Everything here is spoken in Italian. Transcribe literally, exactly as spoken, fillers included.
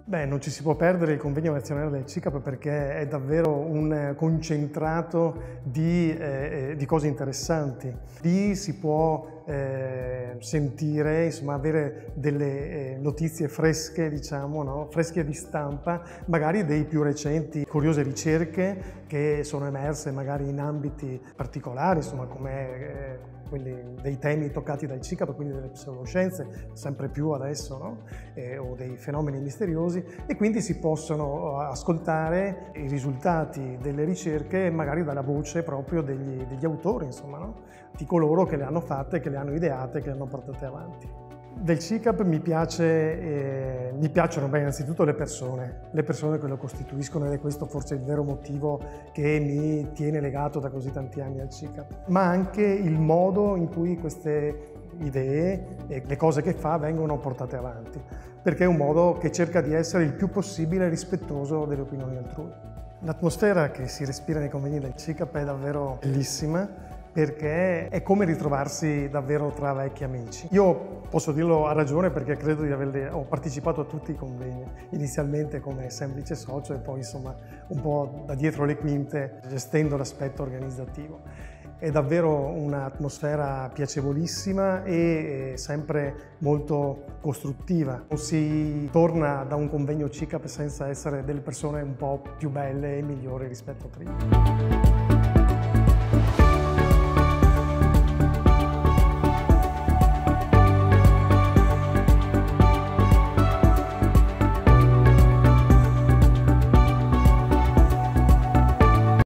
Beh, non ci si può perdere il convegno nazionale del C I C A P perché è davvero un concentrato di, eh, di cose interessanti. Lì si può eh, sentire, insomma, avere delle eh, notizie fresche, diciamo, no? Fresche di stampa, magari dei più recenti, curiose ricerche che sono emerse magari in ambiti particolari, insomma, come eh, quelli dei temi toccati dal C I C A P, quindi delle pseudoscienze, sempre più adesso, no? eh, o dei fenomeni misteriosi, e quindi si possono ascoltare i risultati delle ricerche magari dalla voce proprio degli, degli autori, insomma, no? Di coloro che le hanno fatte, che le hanno ideate, che le hanno portate avanti. Del C I C A P mi, piace, eh, mi piacciono beh, innanzitutto le persone, le persone che lo costituiscono, ed è questo forse il vero motivo che mi tiene legato da così tanti anni al C I C A P, ma anche il modo in cui queste idee e le cose che fa vengono portate avanti, perché è un modo che cerca di essere il più possibile rispettoso delle opinioni altrui. L'atmosfera che si respira nei convegni del C I C A P è davvero bellissima, perché è come ritrovarsi davvero tra vecchi amici. Io posso dirlo a ragione perché credo di averli, ho partecipato a tutti i convegni, inizialmente come semplice socio e poi insomma un po' da dietro le quinte gestendo l'aspetto organizzativo. È davvero un'atmosfera piacevolissima e sempre molto costruttiva. Non si torna da un convegno C I C A P senza essere delle persone un po' più belle e migliori rispetto a prima.